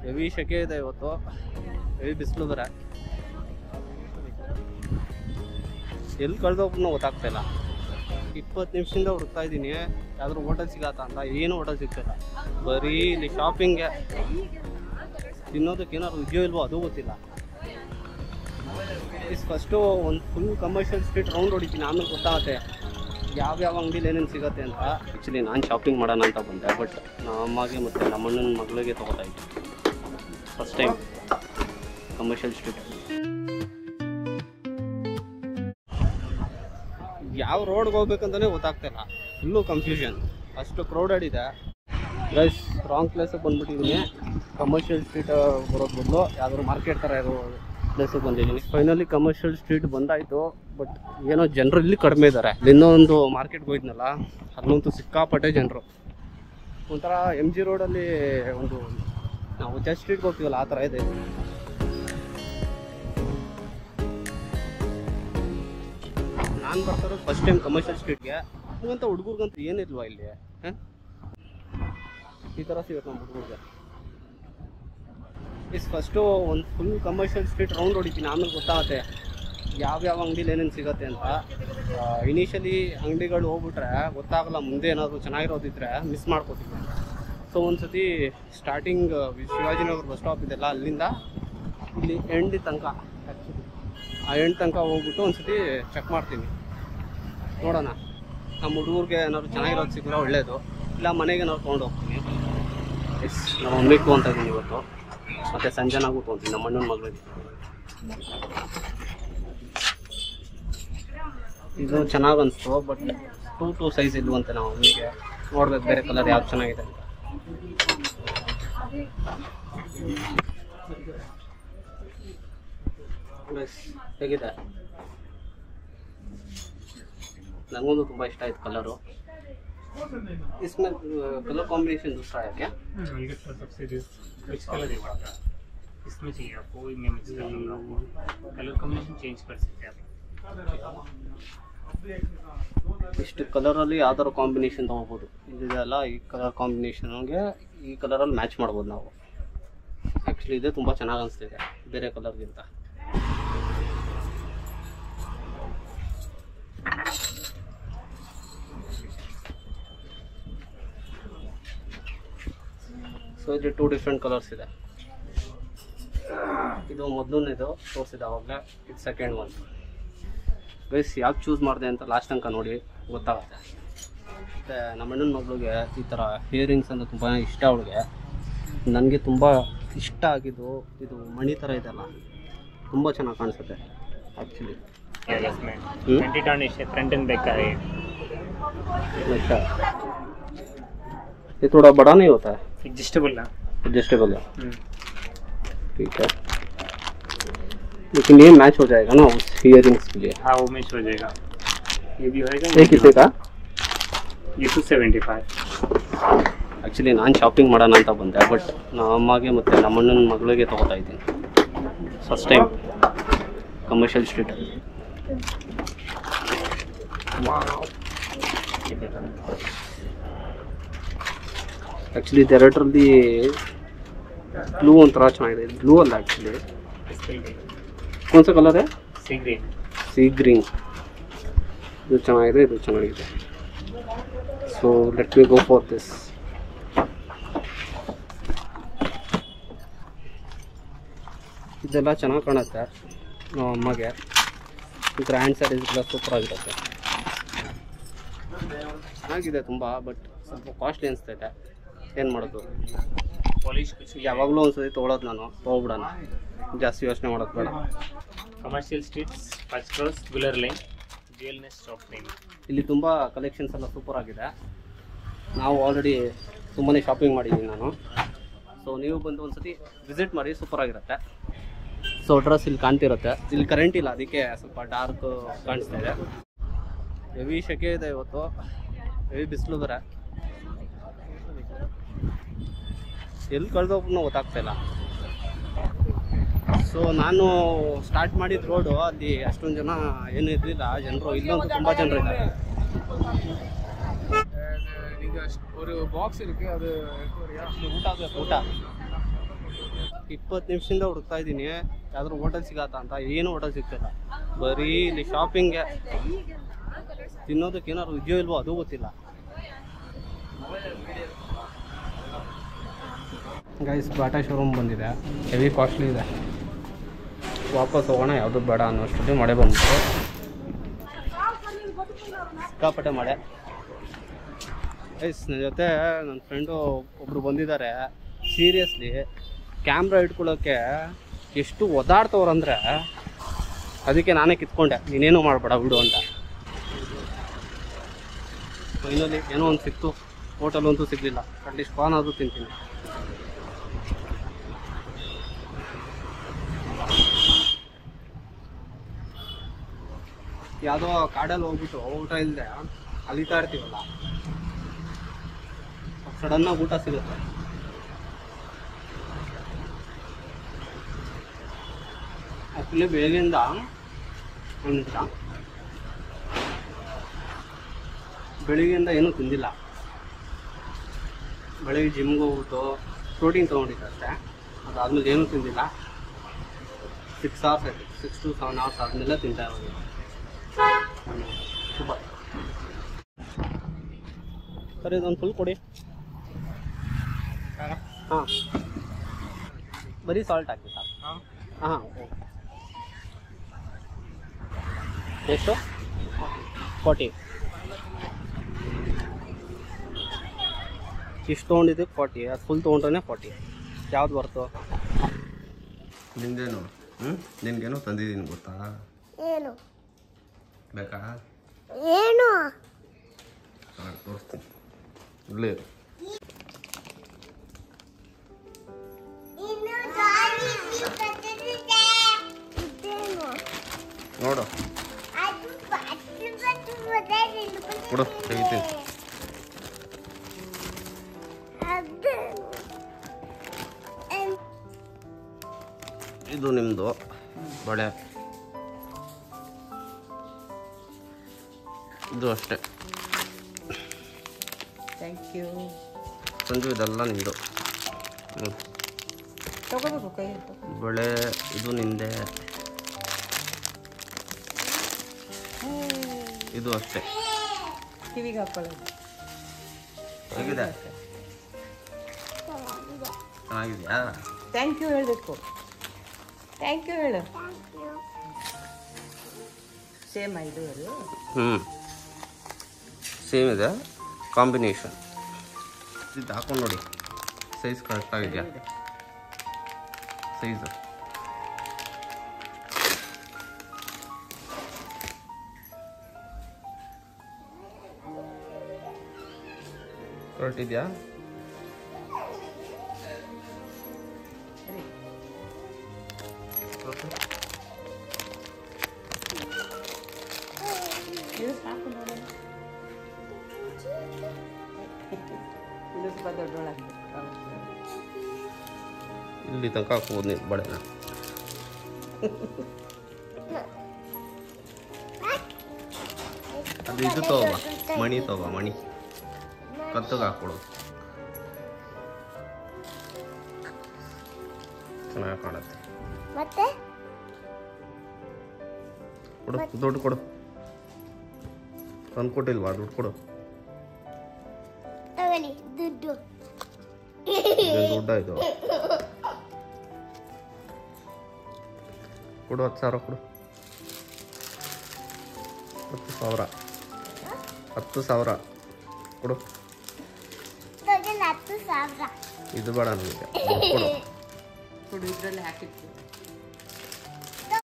Heavy ಸೆಕೆ ಇದೆ ಇವತ್ತು, ಹೆವಿ ಬಿಸಿಲು ಬೇರೆ. ಎಲ್ಲಿ ಕಳೆದೋಗ್ಬಿಟ್ಟು ಗೊತ್ತಾಗ್ತಾ ಇಲ್ಲ. 20 ನಿಮಿಷದಿಂದ ಹುಡುಕ್ತಾ ಇದ್ದೀನಿ ಯಾವ್ದಾದ್ರು ಹೋಟೆಲ್ ಸಿಗತ್ತ ಅಂತ. ಏನು ಹೋಟೆಲ್ ಸಿಗ್ತಿಲ್ಲ, ಬರೀ ಇಲ್ಲಿ ಶಾಪಿಂಗ್ಗೆ. ತಿನ್ನೋದಕ್ಕೆ ಏನಾದ್ರು ಇದೆಯೋ ಇಲ್ವೋ ಅದು ಗೊತ್ತಿಲ್ಲ. ಫಸ್ಟು ಒಂದು ಫುಲ್ ಕಮರ್ಷಿಯಲ್ ಸ್ಟ್ರೀಟ್ ರೌಂಡ್ ಹೊಡಿತೀನಿ, ಆಮೇಲೆ ಗೊತ್ತಾಗುತ್ತೆ ಯಾವ್ಯಾವ ಅಂಗಡಿಲಿ ಏನೇನು ಸಿಗುತ್ತೆ ಅಂತ. ಆ್ಯಕ್ಚುಲಿ ನಾನು ಶಾಪಿಂಗ್ ಮಾಡೋಣ ಅಂತ ಬಂದೆ, ಬಟ್ ನಮ್ಮ ಅಮ್ಮಗೆ ಮತ್ತು ನಮ್ಮ ಅಣ್ಣನ ಮಗಳಿಗೆ ತೊಗೋತಾ ಇದ್ದೆ ಫಸ್ಟ್ ಟೈಮ್ ಕಮರ್ಷಿಯಲ್ ಸ್ಟ್ರೀಟ್. ಯಾವ ರೋಡ್ಗೆ ಹೋಗ್ಬೇಕಂತಲೇ ಗೊತ್ತಾಗ್ತಿಲ್ಲ, ಫುಲ್ಲು ಕನ್ಫ್ಯೂಷನ್, ಅಷ್ಟು ಕ್ರೌಡೆಡ್ ಇದೆ. ಗೈಸ್ ರಾಂಗ್ ಪ್ಲೇಸಿಗೆ ಬಂದುಬಿಟ್ಟಿದ್ದೀನಿ. ಕಮರ್ಷಿಯಲ್ ಸ್ಟ್ರೀಟ್ ಬರೋದು ಬದಲು ಯಾವ್ದಾದ್ರು ಮಾರ್ಕೆಟ್ ಥರ ಇರೋ ಪ್ಲೇಸಿಗೆ ಬಂದಿದ್ದೀನಿ. ಫೈನಲಿ ಕಮರ್ಷಿಯಲ್ ಸ್ಟ್ರೀಟ್ ಬಂದಾಯಿತು, ಬಟ್ ಏನೋ ಜನರು ಇಲ್ಲಿ ಕಡಿಮೆ ಇದ್ದಾರೆ. ಇನ್ನೊಂದು ಮಾರ್ಕೆಟ್ಗೆ ಹೋಯ್ತನಲ್ಲ, ಅಲ್ಲಂತೂ ಸಿಕ್ಕಾಪಟ್ಟೆ ಜನರು. ಒಂಥರ MG ರೋಡಲ್ಲಿ ಒಂದು ನಾವು ಜಸ್ಟ್ ಸ್ಟ್ರೀಟ್ಗೆ ಹೋಗ್ತೀವಲ್ಲ ಆ ಥರ ಇದೆ. ನಾನು ಬರ್ತಾರೋ ಫಸ್ಟ್ ಟೈಮ್ ಕಮರ್ಷಿಯಲ್ ಸ್ಟ್ರೀಟ್ಗೆ. ಹಂಗಂತ ಹುಡುಗರಿಗಂತೂ ಏನಿಲ್ವಾ ಇಲ್ಲಿ? ಈ ಥರ ಸಿಗುತ್ತೆ ನಮ್ಮ ಹುಡುಗರಿಗೆ. ಫಸ್ಟು ಒಂದು ಫುಲ್ ಕಮರ್ಷಿಯಲ್ ಸ್ಟ್ರೀಟ್ ರೌಂಡ್ ಹೊಡಿತೀನಿ, ಆಮೇಲೆ ಗೊತ್ತಾಗುತ್ತೆ ಯಾವ್ಯಾವ ಅಂಗಡಿಲಿ ಏನೇನು ಸಿಗುತ್ತೆ ಅಂತ. ಇನಿಷಿಯಲಿ ಅಂಗಡಿಗಳು ಹೋಗ್ಬಿಟ್ರೆ ಗೊತ್ತಾಗಲ್ಲ, ಮುಂದೆ ಏನಾದರೂ ಚೆನ್ನಾಗಿರೋದಿದ್ರೆ ಮಿಸ್ ಮಾಡ್ಕೋತೀವಿ. ಸೊ ಒಂದು ಸತಿ ಸ್ಟಾರ್ಟಿಂಗ್ ಶಿವಾಜಿನಗರ ಬಸ್ ಸ್ಟಾಪ್ ಇದೆಲ್ಲ, ಅಲ್ಲಿಂದ ಇಲ್ಲಿ ಎಂಡ್ ತನಕ, ಆ್ಯಕ್ಚುಲಿ ಆ ಎಂಡ್ ತನಕ ಹೋಗ್ಬಿಟ್ಟು ಒಂದು ಸತಿ ಚೆಕ್ ಮಾಡ್ತೀನಿ, ನೋಡೋಣ ನಮ್ಮ ಹುಡುಗರಿಗೆ ಏನಾದ್ರು ಚೆನ್ನಾಗಿರೋದು ಸಿಕ್ಕರೆ ಒಳ್ಳೆಯದು, ಇಲ್ಲ ಮನೆಗೆ ಏನಾದ್ರು ತೊಗೊಂಡು ಹೋಗ್ತೀನಿ. ನಮ್ಮ ಮಮ್ಮಿಗೆ ತೊಗೊತಾ ಇದ್ದೀನಿ ಇವತ್ತು, ಮತ್ತು ಸಂಜೆನಾಗೂ ತೊಗೊತೀನಿ ನಮ್ಮ ಅಣ್ಣನ ಮಗಳಿಗೆ. ಇದು ಚೆನ್ನಾಗಿ ಅನಿಸ್ತು, ಬಟ್ 2 ಸೈಜ್ ಇಲ್ವಂತೆ ನಾವು ಮಮ್ಮಿಗೆ. ನೋಡ್ಬೇಕು ಬೇರೆ ಕಲರ್ ಯಾವ್ದು ಚೆನ್ನಾಗಿದೆ ಅಂತ. ಹೇಗಿದೆ? ನನಗೊಂದು ತುಂಬ ಇಷ್ಟ ಆಯ್ತು ಕಲರು. इसमें कलर कॉम्बिनेशन दूसरा है क्या? which कलर है आपका? इसमें चाहिए आपको, मैं मिक्स कर दूंगा आपको, कलर कॉम्बिनेशन चेंज कर सकते हैं आप. ಇಷ್ಟು ಕಲರಲ್ಲಿ ಯಾವ್ದಾರು ಕಾಂಬಿನೇಷನ್ ತೊಗೋಬೋದು. ಇದೆಲ್ಲ ಈ ಕಲರ್ ಕಾಂಬಿನೇಷನ್ಗೆ ಈ ಕಲರಲ್ಲಿ ಮ್ಯಾಚ್ ಮಾಡ್ಬೋದು ನಾವು. ಆ್ಯಕ್ಚುಲಿ ಇದೆ ತುಂಬ ಚೆನ್ನಾಗಿ ಅನಿಸ್ತಿದೆ ಬೇರೆ ಕಲರ್ಗಿಂತ. ಸೊ ಇದು 2 ಡಿಫ್ರೆಂಟ್ ಕಲರ್ಸ್ ಇದೆ. ಇದು ಮೊದಲನೇದು ತೋರಿಸಿದೆ ಆವಾಗಲೇ, ಇದು ಸೆಕೆಂಡ್ ಒನ್. ಗೈಸ್ ಯಾಕೆ ಚೂಸ್ ಮಾಡಿದೆ ಅಂತ ಲಾಸ್ಟ್ ತನಕ ನೋಡಿ ಗೊತ್ತಾಗುತ್ತೆ. ಮತ್ತು ನಮ್ಮ ಅಣ್ಣನ ಮಗಳಿಗೆ ಈ ಥರ ಇಯರಿಂಗ್ಸ್ ಅಂದರೆ ತುಂಬ ಇಷ್ಟ ಅವಳಿಗೆ. ನನಗೆ ತುಂಬ ಇಷ್ಟ ಆಗಿದ್ದು ಇದು ಮಣಿ ಥರ ಇದೆಲ್ಲ, ತುಂಬ ಚೆನ್ನಾಗಿ ಕಾಣಿಸುತ್ತೆ ಆ್ಯಕ್ಚುಲಿ. फ्रंट एंड बैक का है. अच्छा, ये थोड़ा बड़ा नहीं होता है? एडजस्टेबल है. एडजस्टेबल है, ठीक है. लेकिन ये मैच हो जाएगा ना उस इयरिंग्स के लिए? हाँ वो मैच हो जाएगा. ये भी होएगा. ये कितने का? ये 275. ಆ್ಯಕ್ಚುಲಿ ನಾನು ಶಾಪಿಂಗ್ ಮಾಡೋಣ ಅಂತ ಬಂದೆ, ಬಟ್ ನಮ್ಮ ಅಮ್ಮಗೆ ಮತ್ತು ನಮ್ಮ ಅಣ್ಣನ ಮಗಳಿಗೆ ತೊಗೋತಾ ಇದ್ದೀನಿ ಫಸ್ಟ್ ಟೈಮ್ ಕಮರ್ಷಿಯಲ್ ಸ್ಟ್ರೀಟಲ್ಲಿ. ಆ್ಯಕ್ಚುಲಿ ಇದೆರಡರಲ್ಲಿ ಬ್ಲೂ ಒಂಥರ ಚೆನ್ನಾಗಿದೆ. ಬ್ಲೂ ಅಲ್ಲ ಆ್ಯಕ್ಚುಲಿ, ಕೌನ್ ಸಾ ಕಲರ್ है? Sea green. Sea green. ಇದು ಚೆನ್ನಾಗಿದೆ, ಇದು ಚೆನ್ನಾಗಿದೆ. So let me go for this. ಇದೆಲ್ಲ ಚೆನ್ನಾಗಿ ಕಾಣುತ್ತೆ ನಮ್ಮ ಅಮ್ಮಗೆ. ಗ್ರ್ಯಾಂಡ್ ಸ್ಯಾರೀಸ್ಗೆಲ್ಲ ಸೂಪರ್ ಆಗಿರುತ್ತೆ, ಚೆನ್ನಾಗಿದೆ ತುಂಬ. ಬಟ್ ಸ್ವಲ್ಪ ಕಾಸ್ಟ್ಲಿ ಅನಿಸ್ತೈತೆ, ಏನು ಮಾಡೋದು. पॉलिश कुछ ಯಾವಾಗಲೂ ಒಂದ್ಸತಿ ತೊಗೊಳೋದು ನಾನು, ತೊಗೊಬಿಡೋಣ, ಜಾಸ್ತಿ ಯೋಚನೆ ಮಾಡೋದು ಬೇಡ. ಕಮರ್ಷಿಯಲ್ ಸ್ಟ್ರೀಟ್ಸ್, ಫಸ್ಟ್ ಕ್ರಾಸ್, ಗುಲರ್ ಲೈನ್, ಜಿಎಲ್ನೆಸ್ ಶಾಪ್ ನೇಮ್. ಇಲ್ಲಿ ತುಂಬ ಕಲೆಕ್ಷನ್ಸ್ ಎಲ್ಲ ಸೂಪರ್ ಆಗಿದೆ. ನಾವು ಆಲ್ರೆಡಿ ತುಂಬಾ ಶಾಪಿಂಗ್ ಮಾಡಿದ್ದೀನಿ ನಾನು. ಸೊ ನೀವು ಬಂದು ಒಂದ್ಸತಿ ವಿಸಿಟ್ ಮಾಡಿ, ಸೂಪರ್ ಆಗಿರುತ್ತೆ. ಸೊ ಡ್ರೆಸ್ ಇಲ್ಲಿ ಕಾಣ್ತಿರುತ್ತೆ. ಇಲ್ಲಿ ಕರೆಂಟ್ ಇಲ್ಲ, ಅದಕ್ಕೆ ಸ್ವಲ್ಪ ಡಾರ್ಕ್ ಕಾಣಿಸ್ತಾ ಇದೆ. ಹೆವಿ ಸೆಕೆ ಇದೆ ಇವತ್ತು, ಹೆವಿ ಬಿಸಿಲು ಬೇರೆ. ಎಲ್ಲಿ ಕಳೆದೋಗ್ಬಿಟ್ಟು ಗೊತ್ತಾಗ್ತಾ ಇಲ್ಲ. ಸೊ ನಾನು ಸ್ಟಾರ್ಟ್ ಮಾಡಿದ ರೋಡು ಅಲ್ಲಿ ಅಷ್ಟೊಂದು ಜನ ಏನು ಇರಲಿಲ್ಲ ಜನರು. ಇಲ್ಲಂತೂ ತುಂಬ ಜನರು ಇದ್ದಾರೆ. ஒரு பாக்ஸ் இருக்கு, அது ಊಟ ಊಟ 20 ನಿಮಿಷದಿಂದ ಹುಡುಕ್ತಾ ಇದ್ದೀನಿ ಯಾವ್ದಾದ್ರು ಹೋಟೆಲ್ ಸಿಗತ್ತಾ ಅಂತ. ಏನು ಹೋಟೆಲ್ ಸಿಗ್ತಿಲ್ಲ, ಬರೀ ಇಲ್ಲಿ ಶಾಪಿಂಗ್ಗೆ. ತಿನ್ನೋದಕ್ಕೆ ಏನಾದ್ರು ಇದೆಯೋ ಇಲ್ವೋ ಅದು ಗೊತ್ತಿಲ್ಲ. ಗೈಸ್ ಬಾಟಾ ಶೋರೂಮ್ ಬಂದಿದೆ, ಹೆವಿ ಕಾಸ್ಟ್ಲಿ ಇದೆ. ವಾಪಸ್ ಹೋಗೋಣ, ಯಾವುದು ಬೇಡ ಅನ್ನೋಷ್ಟರಲ್ಲಿ ಮಳೆ ಬಂದ್ಬಿಟ್ಟು ಸಿಕ್ಕಾಪಟ್ಟೆ ಮಳೆ. ಗೈಸ್ ನನ್ನ ಜೊತೆ ನನ್ನ ಫ್ರೆಂಡು ಒಬ್ರು ಬಂದಿದ್ದಾರೆ. ಸೀರಿಯಸ್ಲಿ ಕ್ಯಾಮ್ರಾ ಇಟ್ಕೊಳ್ಳೋಕ್ಕೆ ಎಷ್ಟು ಒದಾಡ್ತವ್ರಂದ್ರೆ ಅದಕ್ಕೆ ನಾನೇ ಕಿತ್ಕೊಂಡೆ, ನೀನೇನು ಮಾಡಬೇಡ ಬಿಡು ಅಂತ. ಫೈನಲಿ ಏನೋ ಒಂದು ಸಿಕ್ತು, ಹೋಟೆಲ್ ಅಂತೂ ಸಿಗಲಿಲ್ಲ. ಅಟ್ಲೀಸ್ಟ್ ಪಾನ್ ಆದರೂ ತಿಂತೀನಿ. ಯಾವುದೋ ಕಾಡಲ್ಲಿ ಹೋಗ್ಬಿಟ್ಟು ಊಟ ಇಲ್ಲದೆ ಅಲಿತಾ ಇರ್ತೀವಲ್ಲ, ಸಡನ್ನಾಗಿ ಊಟ ಸಿಗುತ್ತೆ. ಆ್ಯಕ್ಚುಲಿ ಬೆಳಗ್ಗೆಯಿಂದ ಒಂದು ನಿಮಿಷ, ಬೆಳಿಗ್ಗೆಯಿಂದ ಏನೂ ತಿಂದಿಲ್ಲ. ಬೆಳಗ್ಗೆ ಜಿಮ್ಗೆ ಹೋಗ್ಬಿಟ್ಟು ಪ್ರೋಟೀನ್ ತೊಗೊಂಡಿದ್ದೆ ಅಷ್ಟೇ. ಅದಾದ್ಮೇಲೆ ಏನೂ ತಿಂದಿಲ್ಲ. 6 hours ಆಯಿತು, 6 to 7 hours ಆದಮೇಲೆ ತಿಂತಾ ಇರೋದು. ಸೂಪರ್. ಸರಿ ಇದೊಂದು ಫುಲ್ ಕೊಡಿ. ಹಾಂ, ಬರೀ ಸಾಲ್ಟ್ ಹಾಕಿ ಸರ್. ಹಾಂ ಓಕೆ. ಎಷ್ಟು? 40. ಇಷ್ಟು ತೊಗೊಂಡಿದ್ದು 40, ಅದು ಫುಲ್ ತೊಗೊಂಡ್ರೆ 40. ಯಾವ್ದು ಬರ್ತು? ನಿಂದೇನು? ನಿನ್ಗೇನೋ ತಂದಿದ್ದೀನಿ ಗೊತ್ತಾ? ಏನು ಬೇಕಾ? ಏನು ತೋರಿಸ್ತೀನಿ, ಇಲ್ಲೇ ಇರು. ನೋಡು, ಕೊಡು ತೆಗಿತೀನಿ. ಇದು ನಿಮ್ಮದು ಬಳೆ, ಇದು ಅಷ್ಟೇ. Thank you. ಸಂಜು ಇದೆಲ್ಲ ನಿಂದು. ತಗೋಬೇಕು ಕೈ. ಬಳೆ ಇದು ನಿಂದೆ, ಇದು ಅಷ್ಟೇ. ಕಿವಿಗೆ ಹಾಕೊಳ್ಳೋದು ಹೇಗಿದೆ? ಚೆನ್ನಾಗಿದೆಯಾ? ಥ್ಯಾಂಕ್ ಯು ಹೇಳಬೇಕು. ಥ್ಯಾಂಕ್ ಯು ಹೇಳು. ಸೇಮ್ ಇದು ಅದು. ಸೇಮ್ ಇದೆ, ಕಾಂಬಿನೇಷನ್. ಇದು ಹಾಕೊಂಡು ನೋಡಿ, ಸೈಜ್ ಕರೆಕ್ಟಾಗಿದೆಯಾ? ಸೈಜ್ ಕರೆಕ್ಟ್ ಇದೆಯಾ? ಇದು ಸಾಕು ನೋಡೋಣ. ಇದು ಸ್ವಲ್ಪ ದೊಡ್ಡೊಳಾಗಬೇಕು. ಇಲ್ಲಿ ತನಕ ಹಾಕ್ಬೋದು ನೀನು ಬಳೆನ. ಅದು ಇದು ತಗೋಬ, ಮಣಿ ತಗೋ, ಮಣಿ ಕತ್ತಿಗೆ ಹಾಕ್ಕೊಡು, ಚೆನ್ನಾಗಿ ಕಾಣುತ್ತೆ. ಮತ್ತೆ ಕೊಡು, ದುಡ್ಡು ಕೊಡು. ತಂದು ಕೊಟ್ಟಿಲ್ವಾ? ದುಡ್ಡು ಕೊಡು. ತಗೊಳ್ಳಿ ದುಡ್ಡು. ದುಡ್ಡಾಯ್ತು, ಕೊಡು. 10,000 ಕೊಡು. 10,000. 10,000 ಕೊಡು. ತಗೊಳ್ಳಿ 10,000. ಇದು ಬೇಡ ನನಗೆ, ದುಡ್ಡು ಕೊಡು. ಕೊಡು, ಇದರಲ್ಲಿ ಹಾಕಿರ್ತೀವಿ.